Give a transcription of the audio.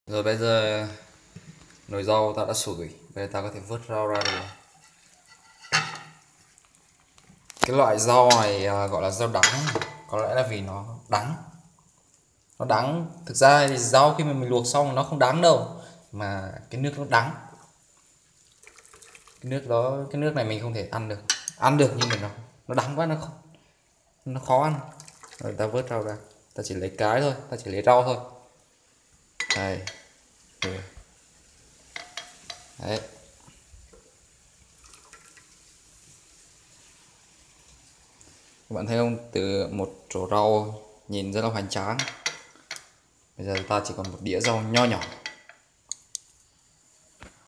Rồi bây giờ nồi rau ta đã sủi, bây giờ ta có thể vớt rau ra được. Cái loại rau này gọi là rau đắng, có lẽ là vì nó đắng. Nó đắng, thực ra thì rau khi mà mình luộc xong nó không đắng đâu, mà cái nước nó đắng. Cái nước đó, cái nước này mình không thể ăn được. Ăn được nhưng mà nó đắng quá, nó khó ăn. Rồi ta vớt rau ra, ta chỉ lấy cái thôi, ta chỉ lấy rau thôi. Đây. Đấy. Các bạn thấy không, từ một rổ rau nhìn rất là hoành tráng, bây giờ ta chỉ còn một đĩa rau nho nhỏ.